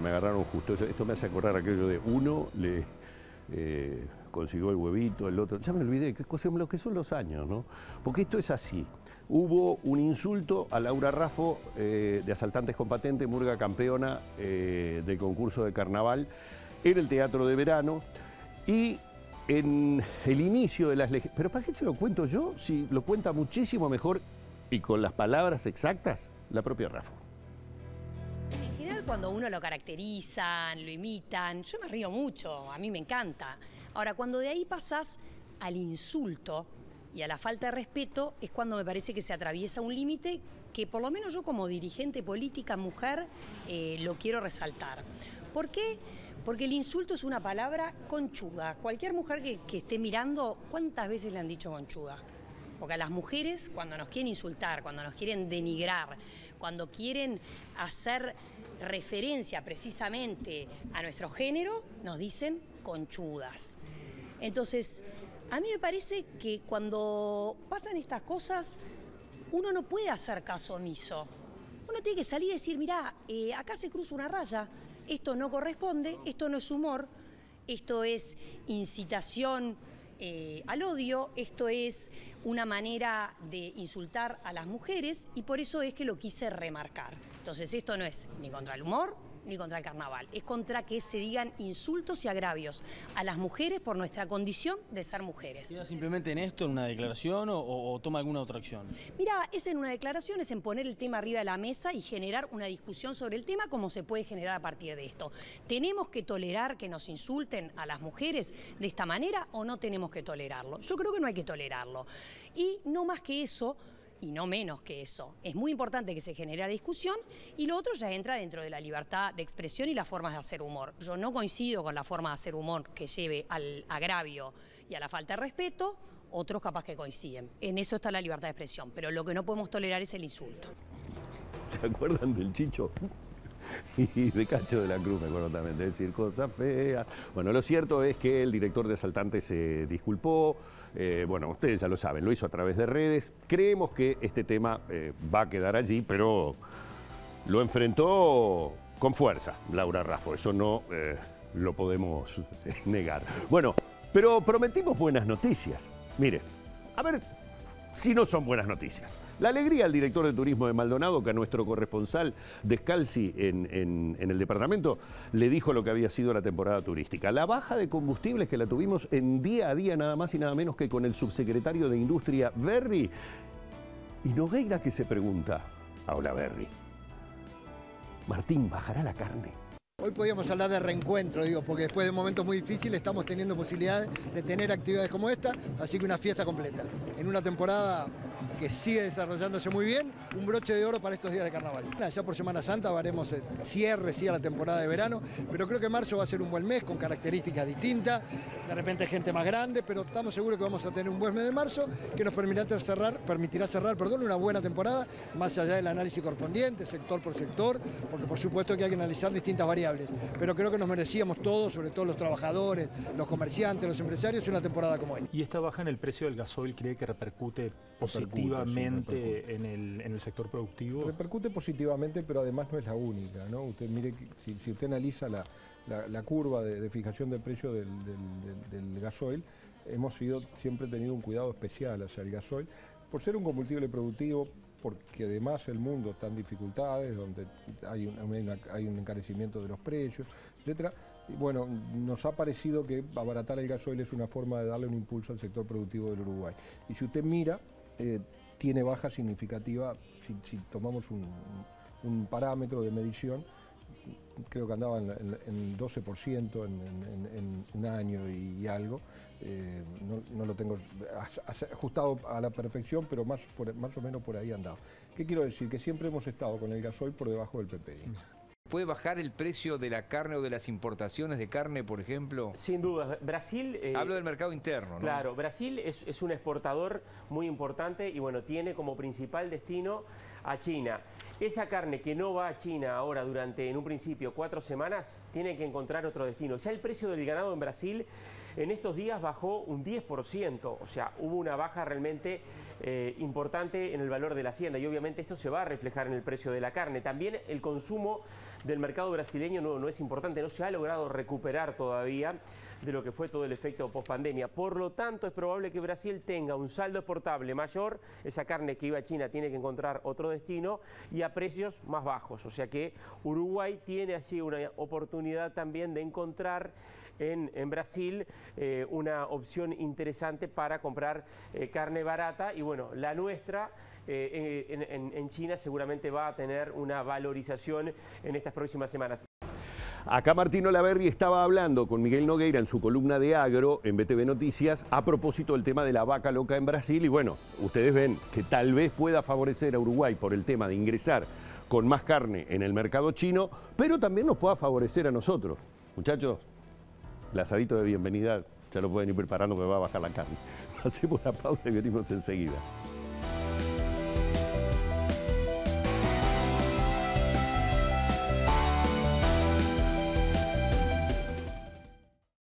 me agarraron justo. Esto me hace acordar aquello de uno le consiguió el huevito, el otro. Ya me olvidé lo que son los años, ¿no? Porque esto es así. Hubo un insulto a Laura Raffo de Asaltantes con Patente, murga campeona del concurso de carnaval en el Teatro de Verano. Y en el inicio de las leyendas... ¿Pero para qué se lo cuento yo? Si lo cuenta muchísimo mejor y con las palabras exactas la propia Raffo. En general, cuando uno lo caracterizan, lo imitan, yo me río mucho, a mí me encanta. Ahora, cuando de ahí pasás al insulto y a la falta de respeto, es cuando me parece que se atraviesa un límite que por lo menos yo como dirigente política, mujer, lo quiero resaltar. ¿Por qué? Porque el insulto es una palabra conchuda. Cualquier mujer que esté mirando, ¿cuántas veces le han dicho conchuda? Porque a las mujeres, cuando nos quieren insultar, cuando nos quieren denigrar, cuando quieren hacer referencia precisamente a nuestro género, nos dicen conchudas. Entonces, a mí me parece que cuando pasan estas cosas, uno no puede hacer caso omiso. Uno tiene que salir y decir, mirá, acá se cruza una raya, esto no corresponde, esto no es humor, esto es incitación al odio, esto es una manera de insultar a las mujeres y por eso es que lo quise remarcar. Entonces esto no es ni contra el humor ni contra el carnaval, es contra que se digan insultos y agravios a las mujeres por nuestra condición de ser mujeres. ¿Queda simplemente en esto, en una declaración o toma alguna otra acción? Mira, es en una declaración, es en poner el tema arriba de la mesa y generar una discusión sobre el tema como se puede generar a partir de esto. ¿Tenemos que tolerar que nos insulten a las mujeres de esta manera o no tenemos que tolerarlo? Yo creo que no hay que tolerarlo. Y no más que eso, y no menos que eso. Es muy importante que se genere la discusión y lo otro ya entra dentro de la libertad de expresión y las formas de hacer humor. Yo no coincido con la forma de hacer humor que lleve al agravio y a la falta de respeto, otros capaz que coinciden. En eso está la libertad de expresión, pero lo que no podemos tolerar es el insulto. ¿Se acuerdan del Chicho? Y de Cacho de la Cruz, me acuerdo también de decir cosas feas. Bueno, lo cierto es que el director de Asaltantes se disculpó. Bueno, ustedes ya lo saben, lo hizo a través de redes. Creemos que este tema va a quedar allí, pero lo enfrentó con fuerza Laura Raffo. Eso no lo podemos negar. Bueno, pero prometimos buenas noticias. Mire, a ver si no son buenas noticias. La alegría al director de turismo de Maldonado, que a nuestro corresponsal Descalzi en el departamento le dijo lo que había sido la temporada turística. La baja de combustibles que la tuvimos en día a día nada más y nada menos que con el subsecretario de Industria, Berry. Y Nogueira que se pregunta, hola Berry, Martín, ¿bajará la carne? Hoy podíamos hablar de reencuentro, digo, porque después de momentos muy difíciles estamos teniendo posibilidades de tener actividades como esta, así que una fiesta completa. En una temporada que sigue desarrollándose muy bien, un broche de oro para estos días de carnaval. Ya por Semana Santa haremos el cierre, sí, a la temporada de verano, pero creo que marzo va a ser un buen mes con características distintas, de repente gente más grande, pero estamos seguros que vamos a tener un buen mes de marzo que nos permitirá cerrar una buena temporada, más allá del análisis correspondiente, sector por sector, porque por supuesto que hay que analizar distintas variables, pero creo que nos merecíamos todos, sobre todo los trabajadores, los comerciantes, los empresarios, una temporada como esta. ¿Y esta baja en el precio del gasoil cree que repercute positivamente en el sector productivo? Repercute positivamente, pero además no es la única, ¿no? Usted mire, si usted analiza la curva de fijación del precio del gasoil, hemos siempre tenido un cuidado especial hacia el gasoil, por ser un combustible productivo, porque además el mundo está en dificultades, donde hay un encarecimiento de los precios, etcétera. Y bueno, nos ha parecido que abaratar el gasoil es una forma de darle un impulso al sector productivo del Uruguay. Y si usted mira, tiene baja significativa, si tomamos un parámetro de medición, creo que andaba en 12% en un año y algo. No lo tengo ajustado a la perfección, pero más o menos por ahí andaba. ¿Qué quiero decir? Que siempre hemos estado con el gasoil por debajo del PPI. ¿Puede bajar el precio de la carne o de las importaciones de carne, por ejemplo? Sin duda. Brasil... Hablo del mercado interno, ¿no? Claro, Brasil es un exportador muy importante y bueno, tiene como principal destino a China. Esa carne que no va a China ahora durante, en un principio, 4 semanas, tiene que encontrar otro destino. Ya el precio del ganado en Brasil en estos días bajó un 10%, o sea, hubo una baja realmente importante en el valor de la hacienda y obviamente esto se va a reflejar en el precio de la carne. También el consumo del mercado brasileño no es importante, no se ha logrado recuperar todavía de lo que fue todo el efecto post-pandemia. Por lo tanto, es probable que Brasil tenga un saldo exportable mayor, esa carne que iba a China tiene que encontrar otro destino y a precios más bajos. O sea que Uruguay tiene allí una oportunidad también de encontrar en Brasil una opción interesante para comprar carne barata y bueno, la nuestra en China seguramente va a tener una valorización en estas próximas semanas. Acá Martín Olaverri estaba hablando con Miguel Nogueira en su columna de Agro en BTV Noticias a propósito del tema de la vaca loca en Brasil y bueno, ustedes ven que tal vez pueda favorecer a Uruguay por el tema de ingresar con más carne en el mercado chino, pero también nos pueda favorecer a nosotros. Muchachos, el asadito de bienvenida ya lo pueden ir preparando que va a bajar la carne. Hacemos la pausa y venimos enseguida.